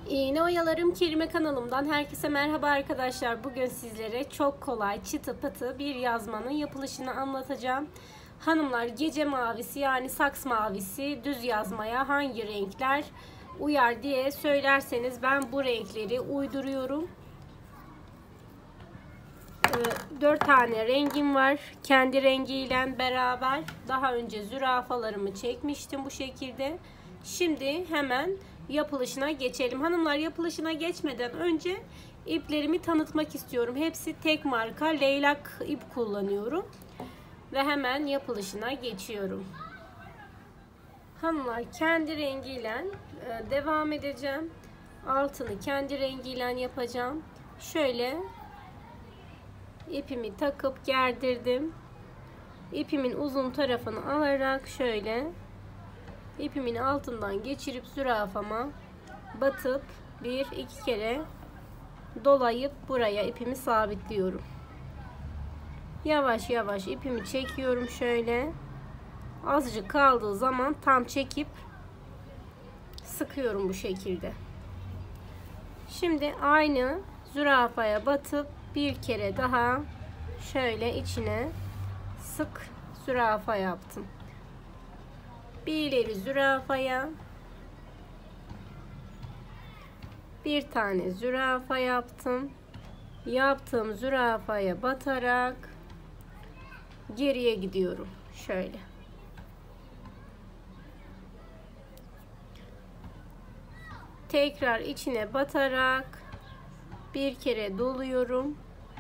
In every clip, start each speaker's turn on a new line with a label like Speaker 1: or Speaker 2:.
Speaker 1: İğne Oyalarım Kelime kanalımdan herkese merhaba arkadaşlar. Bugün sizlere çok kolay çıtı pıtı bir yazmanın yapılışını anlatacağım. Hanımlar, gece mavisi yani saks mavisi düz yazmaya hangi renkler uyar diye söylerseniz ben bu renkleri uyduruyorum. 4 tane rengim var. Kendi rengiyle beraber daha önce zürafalarımı çekmiştim bu şekilde. Şimdi hemen yapılışına geçelim. Hanımlar, yapılışına geçmeden önce iplerimi tanıtmak istiyorum. Hepsi tek marka leylak ip kullanıyorum. Ve hemen yapılışına geçiyorum. Hanımlar, kendi rengiyle devam edeceğim. Altını kendi rengiyle yapacağım. Şöyle ipimi takıp gerdirdim. İpimin uzun tarafını alarak şöyle ipimin altından geçirip zürafama batıp 1-2 kere dolayıp buraya ipimi sabitliyorum. Yavaş yavaş ipimi çekiyorum şöyle. Azıcık kaldığı zaman tam çekip sıkıyorum bu şekilde. Şimdi aynı zürafaya batıp bir kere daha şöyle içine sık zürafa yaptım. Bir ileri zürafaya bir tane zürafa yaptım. Yaptığım zürafaya batarak geriye gidiyorum. Şöyle. Tekrar içine batarak bir kere doluyorum.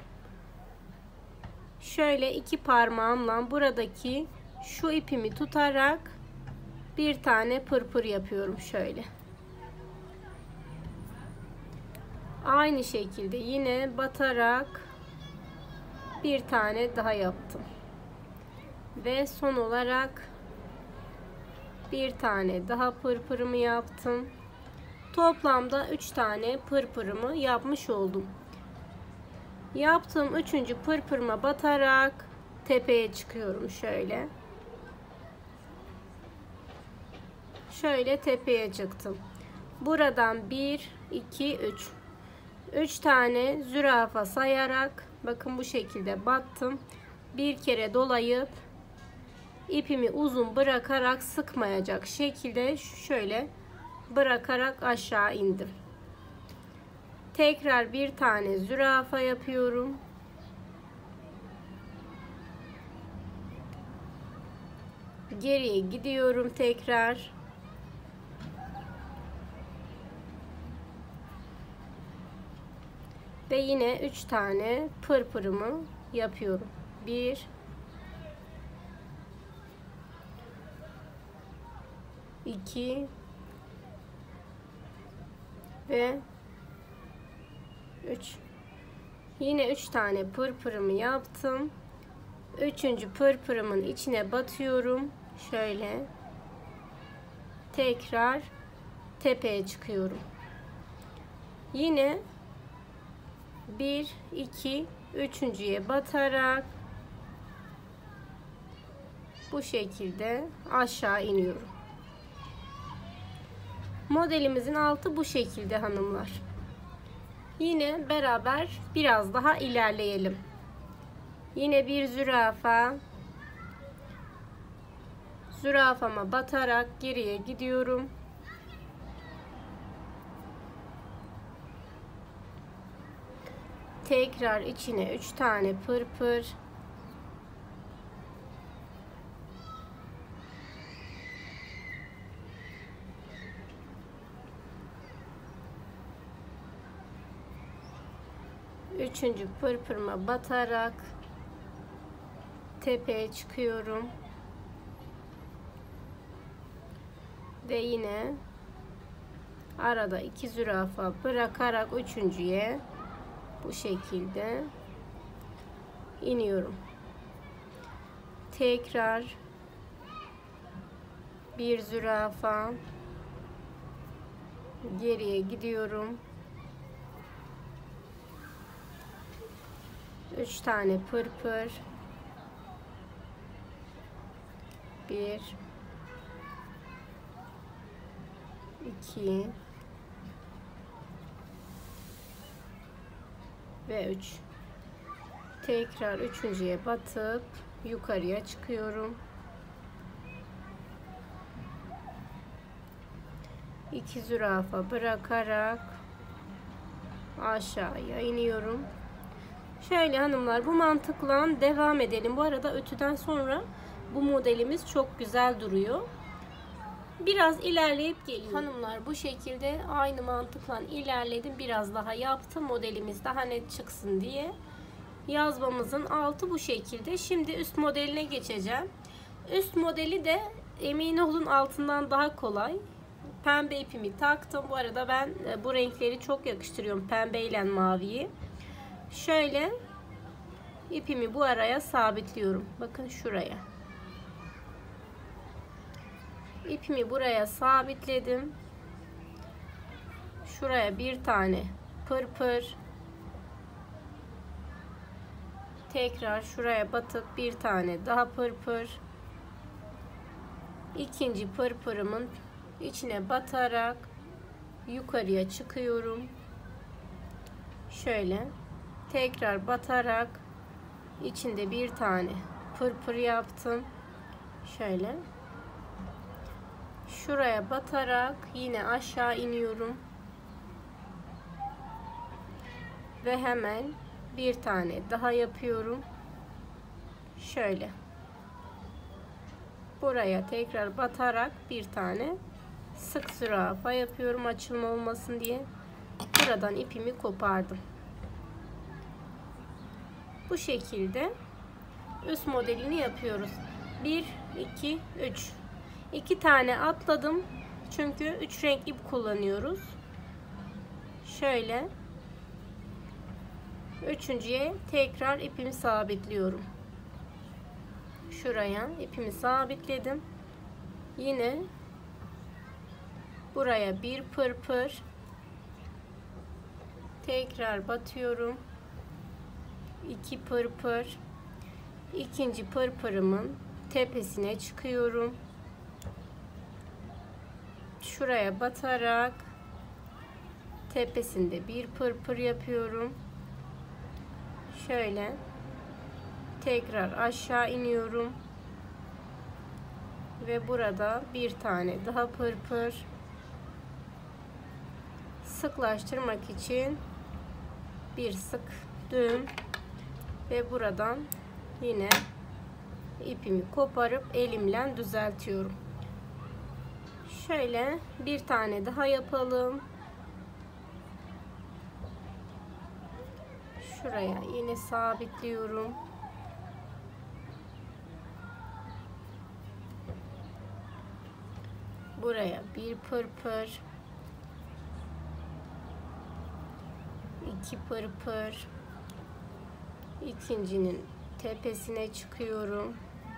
Speaker 1: Şöyle iki parmağımla buradaki şu ipimi tutarak bir tane pırpır yapıyorum şöyle. Aynı şekilde yine batarak bir tane daha yaptım. Ve son olarak bir tane daha pırpırımı yaptım. Toplamda 3 tane pırpırımı yapmış oldum. Yaptığım 3. pırpırıma batarak tepeye çıkıyorum şöyle. Şöyle tepeye çıktım. Buradan 1, 2, 3. 3 tane zürafa sayarak bakın bu şekilde battım. Bir kere dolayıp ipimi uzun bırakarak sıkmayacak şekilde şöyle bırakarak aşağı indim. Tekrar bir tane zürafa yapıyorum. Geriye gidiyorum tekrar. Ve yine 3 tane pırpırımı yapıyorum. 1 2 ve 3. Yine 3 tane pırpırımı yaptım. 3. pırpırımın içine batıyorum. Şöyle. Tekrar tepeye çıkıyorum. Yine 1, 2, 3.'ye batarak bu şekilde aşağı iniyorum. Modelimizin altı bu şekilde hanımlar. Yine beraber biraz daha ilerleyelim. Yine bir zürafa. Zürafama batarak geriye gidiyorum. Tekrar içine 3 tane pırpır. Üçüncü pırpırıma batarak tepeye çıkıyorum. Ve yine arada 2 zürafa bırakarak üçüncüye bu şekilde iniyorum. Tekrar bir zürafa geriye gidiyorum. 3 tane pırpır. 1 2 ve 3. Tekrar üçüncüye batıp yukarıya çıkıyorum. 2 zürafa bırakarak aşağıya iniyorum. Şöyle hanımlar, bu mantıkla devam edelim. Bu arada ütüden sonra bu modelimiz çok güzel duruyor. Biraz ilerleyip geliyorum. Hanımlar, bu şekilde aynı mantıkla ilerledim. Biraz daha yaptım, modelimiz daha net çıksın diye. Yazmamızın altı bu şekilde. Şimdi üst modeline geçeceğim. Üst modeli de emin olun altından daha kolay. Pembe ipimi taktım. Bu arada ben bu renkleri çok yakıştırıyorum. Pembe ile maviyi. Şöyle ipimi bu araya sabitliyorum. Bakın şuraya. İpimi buraya sabitledim. Şuraya bir tane pırpır. Tekrar şuraya batıp bir tane daha pırpır. İkinci pırpırımın içine batarak yukarıya çıkıyorum. Şöyle tekrar batarak içinde bir tane pırpır yaptım. Şöyle şuraya batarak yine aşağı iniyorum ve hemen bir tane daha yapıyorum. Şöyle buraya tekrar batarak bir tane sık zürafa yapıyorum, açılma olmasın diye. Buradan ipimi kopardım. Bu şekilde üst modelini yapıyoruz. 1 2 3. 2 tane atladım. Çünkü 3 renk ip kullanıyoruz. Şöyle üçüncüye tekrar ipimi sabitliyorum. Şuraya ipimi sabitledim. Yine buraya bir pırpır, tekrar batıyorum. 2 pırpır, ikinci pırpırımın tepesine çıkıyorum. Şuraya batarak tepesinde bir pırpır yapıyorum. Şöyle tekrar aşağı iniyorum ve burada bir tane daha pırpır. Sıklaştırmak için bir sık düğüm ve buradan yine ipimi koparıp elimle düzeltiyorum. Şöyle bir tane daha yapalım. Şuraya yine sabitliyorum. Buraya bir pırpır, 2 pırpır, ikincinin tepesine çıkıyorum.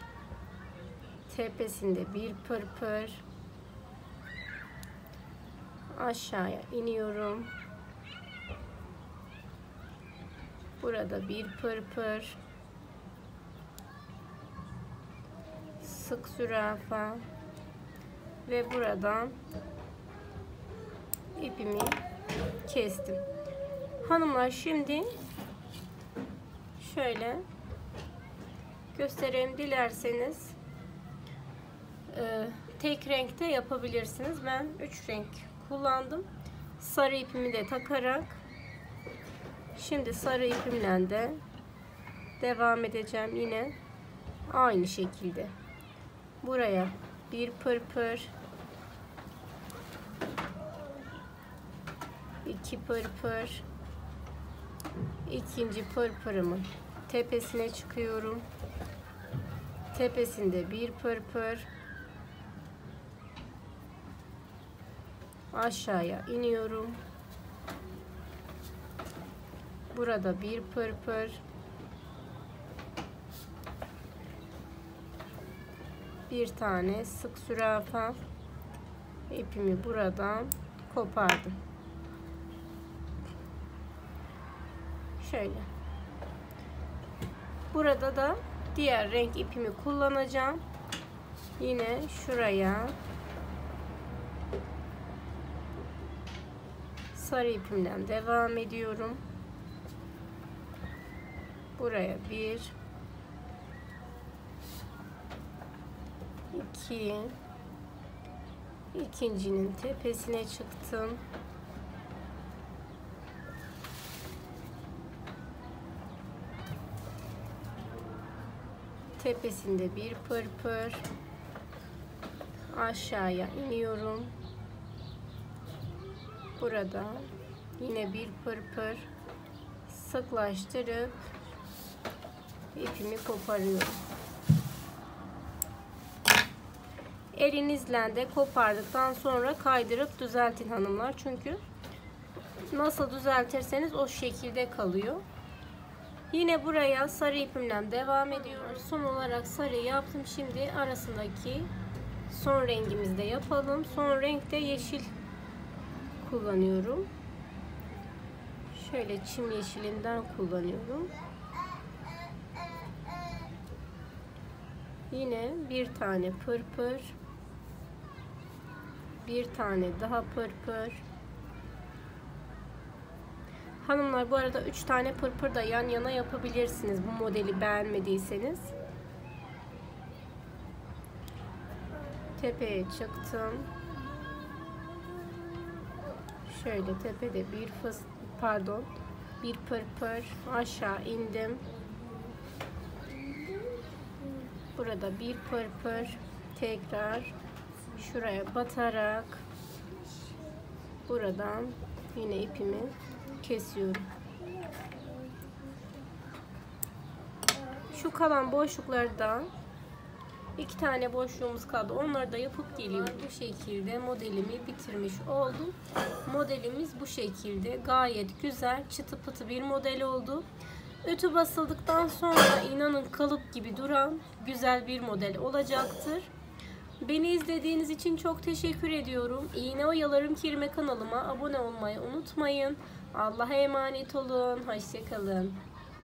Speaker 1: Tepesinde bir pırpır, aşağıya iniyorum. Burada bir pırpır, sık zürafa ve buradan ipimi kestim. Hanımlar, şimdi şöyle göstereyim, dilerseniz tek renkte yapabilirsiniz. Ben 3 renk kullandım. Sarı ipimi de takarak şimdi sarı ipimle de devam edeceğim. Yine aynı şekilde buraya bir pırpır, 2 pırpır, ikinci pırpırımın tepesine çıkıyorum. Tepesinde bir pırpır, aşağıya iniyorum. Burada bir pırpır, bir tane sık zürafa, ipimi buradan kopardım. Şöyle. Burada da diğer renk ipimi kullanacağım. Yine şuraya sarı ipimden devam ediyorum. Buraya 1 2, ikincinin tepesine çıktım. Tepesinde bir pırpır. Aşağıya iniyorum. Burada yine bir pırpır. Sıklaştırıp ipimi koparıyorum. Elinizle de kopardıktan sonra kaydırıp düzeltin hanımlar. Çünkü nasıl düzeltirseniz o şekilde kalıyor. Yine buraya sarı ipimle devam ediyoruz. Son olarak sarı yaptım. Şimdi arasındaki son rengimizi de yapalım. Son renkte yeşil kullanıyorum. Şöyle çim yeşilinden kullanıyorum. Yine bir tane pırpır. Bir tane daha pırpır. Hanımlar bu arada 3 tane pırpır da yan yana yapabilirsiniz bu modeli beğenmediyseniz. Tepeye çıktım. Şöyle tepede bir pırpır aşağı indim. Burada bir pırpır tekrar şuraya batarak buradan yine ipimi kesiyorum. Şu kalan boşluklardan 2 tane boşluğumuz kaldı. Onları da yapıp geliyorum. Bu şekilde modelimi bitirmiş oldum. Modelimiz bu şekilde. Gayet güzel, çıtı pıtı bir model oldu. Ütü basıldıktan sonra inanın kalıp gibi duran güzel bir model olacaktır. Beni izlediğiniz için çok teşekkür ediyorum. İğne Oyalarım Kirme kanalıma abone olmayı unutmayın. Allah'a emanet olun. Hoşça kalın.